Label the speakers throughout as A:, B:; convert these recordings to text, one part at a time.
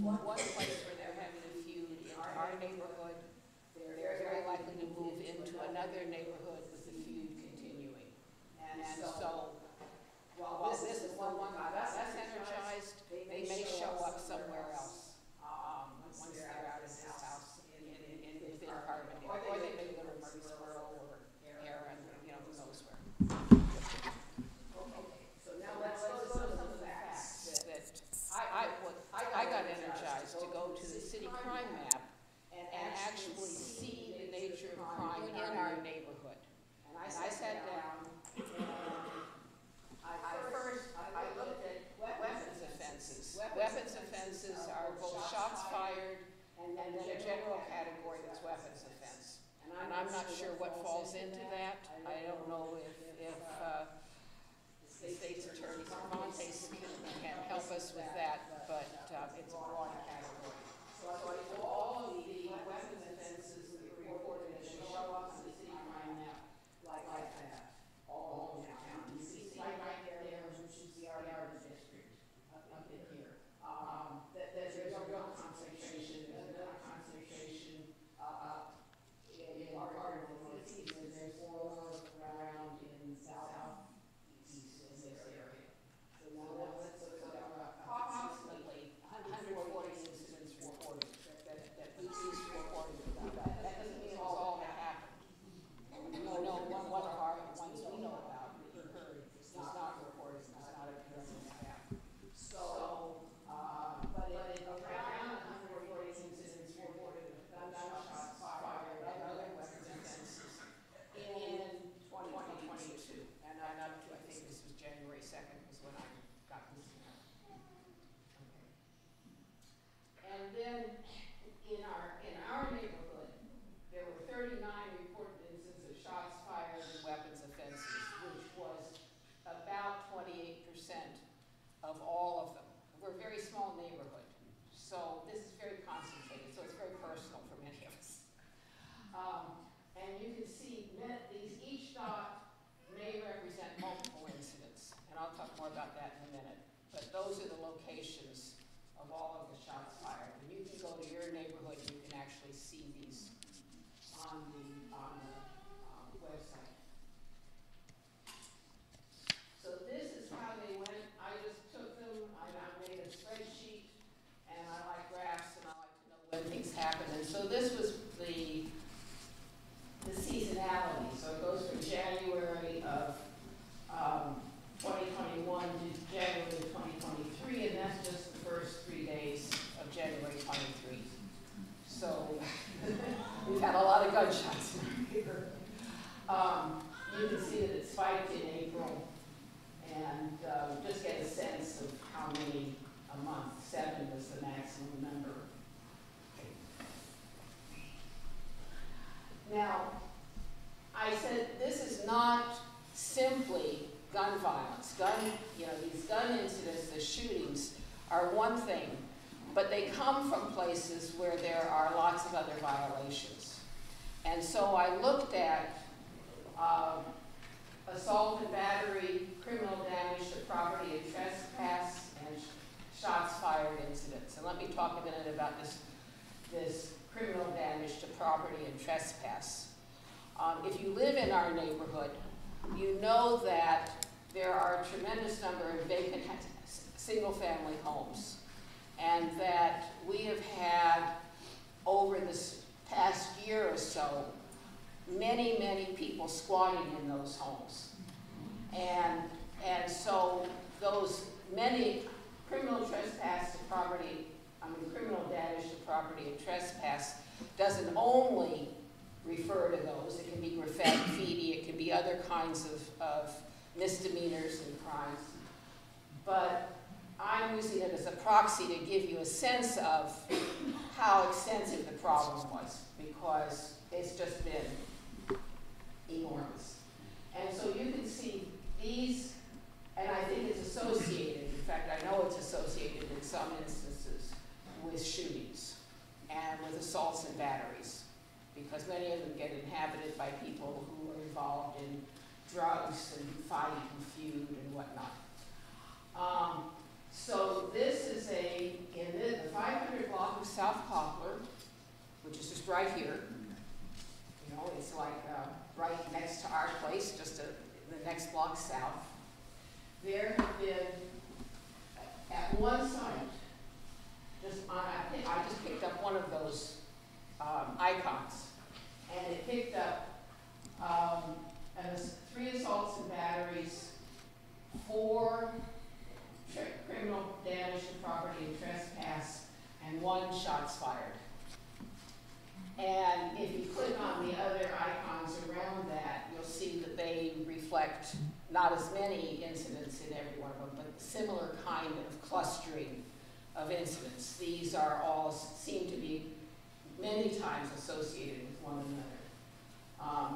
A: one place where they're having a feud into our neighborhood, they're very likely to move into another neighborhood with the feud continuing. And so, while this is the one that's energized, they may show up somewhere else once they're out of this house within Carbon, or they may go to Murfreesboro or Aaron, who knows where. Okay, so now let's go to some of the facts that I got energized to go to the city crime map and actually see the nature of crime in our neighborhood. And I sat down and I looked at weapons offenses. Weapons offenses are both shots fired and then a general category that's weapons offense. And I'm not sure what falls into that. I don't know if the state's attorney Cervantes can help us with that, but it's a broad category. So I go all of the weapons offenses that were reported as they show up on the city crime map like that, all over town. You see right there, which is the Arbor district up in here. That there's a real concentration. There's another concentration in Arbor, northeast, and there's more around in southeast in this area. So now let's look at approximately 140 incidents reported that police reported about. That doesn't mean it's all that happened. One of our ones we know about, that you heard, is not reported, is not appearing in the map. So, but around 140 incidents reported of gunshots fired and other weapons offenses in 2022. And up to, I think this was January 2nd was when I got this map. Okay. And then in our neighborhood, there were 39 reported instances of shots fired and weapons offenses, which was about 28% of all of them. We're a very small neighborhood, so this is very concentrated, so it's very personal for many of us. And you can see that each dot may represent multiple incidents, and I'll talk more about that in a minute. But those are the locations of all of the shots fired. And you can go to your neighborhood and you can actually see these on the website. So this is how they went. I just took them, I made a spreadsheet, and I like graphs and I like to know when things happen. And so this was the seasonality. So it goes from January of 2021 to January 2023, and that's just the first 3 days of January 23. So we've had a lot of gunshots here. You can see that it spiked in April, and just get a sense of how many a month. 7 was the maximum number. Now, I said this is not simply gun violence. These gun incidents, the shootings, are one thing, but they come from places where there are lots of other violations. And so I looked at assault and battery, criminal damage to property and trespass, and shots fired incidents. And let me talk a minute about this criminal damage to property and trespass. If you live in our neighborhood, you know that there are a tremendous number of vacant single-family homes, and that we have had, over this past year or so, many, many people squatting in those homes. And so those many criminal trespass to property, criminal damage to property and trespass doesn't only refer to those. It can be graffiti, it can be other kinds of misdemeanors and crimes. But I'm using it as a proxy to give you a sense of how extensive the problem was, because it's just been enormous. And so you can see these, and I think it's associated, in fact I know it's associated in some instances with shootings and with assaults and batteries, because many of them get inhabited by people who are involved in drugs and fight and feud and whatnot. So this is the 500 South Poplar, which is just right here. You know, it's like right next to our place, just the next block south. There have been, at one site, I just picked up one of those icons, and it picked up 3 assaults and batteries, 4 criminal damage to property and trespass, and 1 shots fired. And if you click on the other icons around that, you'll see that they reflect not as many incidents in every one of them, but similar kind of clustering of incidents. These are all seem to be many times associated with one another.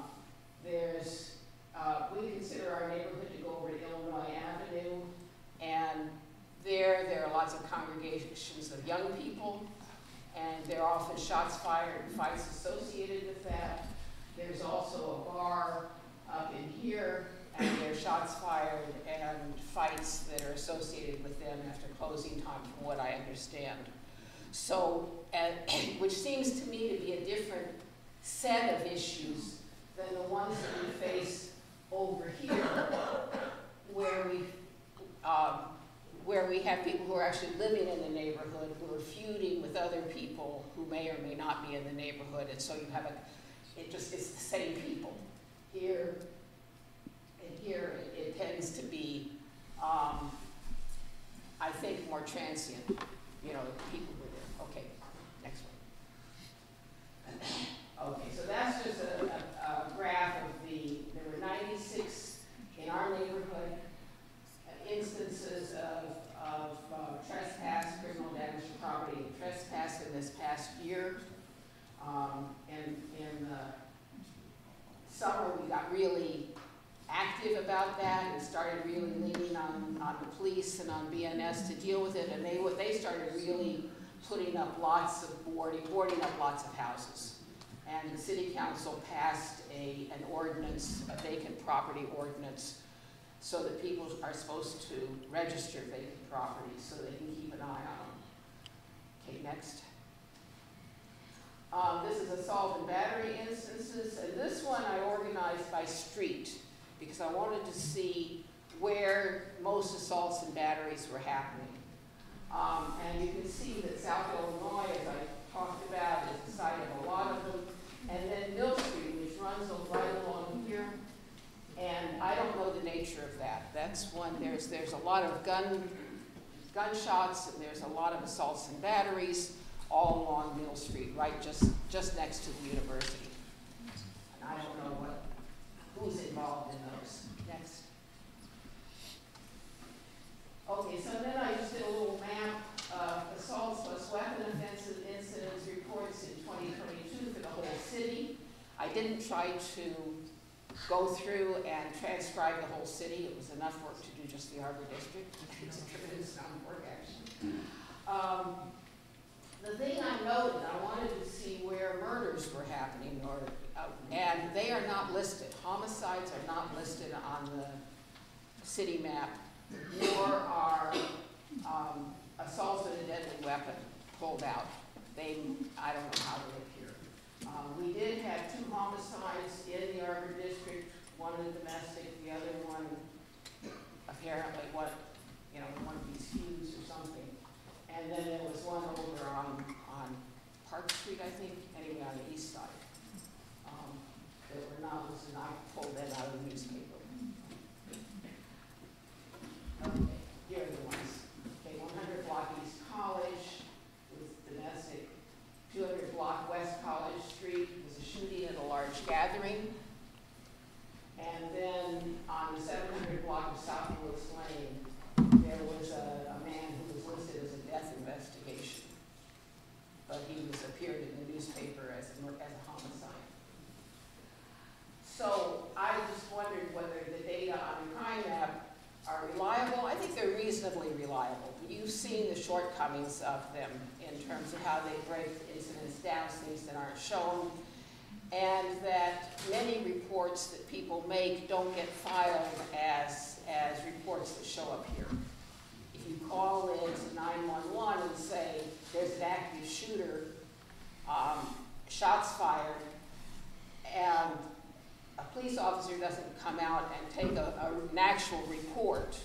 A: We consider our neighborhood to go over to Illinois Avenue, and there are lots of congregations of young people, and there are often shots fired and fights associated with that. There's also a bar up in here, and there are shots fired and fights that are associated with them after closing time, from what I understand. So, which seems to me to be a different set of issues than the ones that we face over here, where we have people who are actually living in the neighborhood, who are feuding with other people who may or may not be in the neighborhood, and so you have it's the same people. Here and here, it tends to be, I think, more transient. You know, people were there. Okay, next one. Okay, so that's just a graph of there were 96 in our neighborhood instances of trespass, criminal damage to property, and trespass in this past year. And in the summer, we got really active about that and started really leaning on the police and on BNS to deal with it. And they started really putting up lots of boarding up lots of houses. And the city council passed an ordinance, a vacant property ordinance, so that people are supposed to register vacant properties so they can keep an eye on them. Okay, next. This is assault and battery instances, and this one I organized by street because I wanted to see where most assaults and batteries were happening. And you can see that South Illinois, as I talked about, is the site of a lot of them. And then Mill Street, which runs right along here. And I don't know the nature of that. That's one, there's a lot of gunshots, and there's a lot of assaults and batteries all along Mill Street, right just next to the university. And I don't know who's involved in those. Next. Okay, so then I just did a little map of assaults plus weapon offensive incidents reports in 2022 for the whole city. I didn't try to go through and transcribe the whole city. It was enough work to do just the Arbor District. It's a tremendous amount of work, actually. The thing I noted, I wanted to see where murders were happening, and they are not listed. Homicides are not listed on the city map, nor are assaults with a deadly weapon pulled out. I don't know how they appear. We did have 2 homicides in the Arbor District, one a domestic, the other one apparently one of these feuds or something. And then there was one over on Park Street, I think, anyway, on the east side. That were not listed, and I pulled that out of the newspaper. Okay, here are the ones. Okay, 100 block East College was domestic. 200 block West College Street was a shooting at a large gathering. And then on the 700 block of South Lewis Lane, there was a man who was listed as a death investigation, but he appeared in the newspaper as a homicide. So I just wondered whether the data on the crime map are reliable. I think they're reasonably reliable. You've seen the shortcomings of them in terms of how they break incidents down, things that aren't shown, and that many reports that people make don't get filed as reports that show up here. If you call into 911 and say, there's an active shooter, shots fired, and a police officer doesn't come out and take an actual report,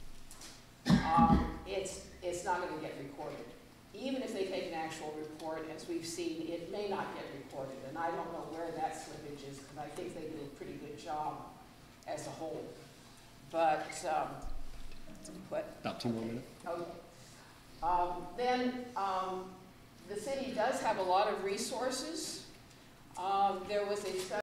A: it's not going to get recorded. Even if they take an actual report, as we've seen, it may not get recorded, and I don't know where that slippage is, because I think they do a pretty good job as a whole. But, what?
B: About 2 more minutes.
A: Okay. Then, the city does have a lot of resources. There was a study